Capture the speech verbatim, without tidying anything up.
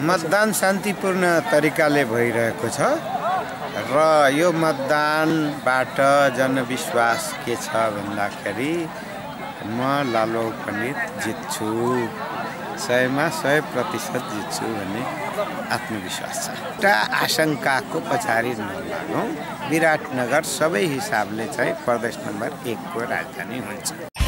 मतदान शान्तिपूर्ण तरिकाले भइरहेको छ र यो मतदानबाट जनविश्वास के छ भन्दाखेरि म लालु पण्डित जित्छु, सयमा सय प्रतिशत जित्छु भन्ने आत्मविश्वास छ। एउटा आशंकाको पछाडि नलागौँ, विराटनगर सबै हिसाबले चाहिँ प्रदेश नम्बर एक को राजधानी हुन्छ।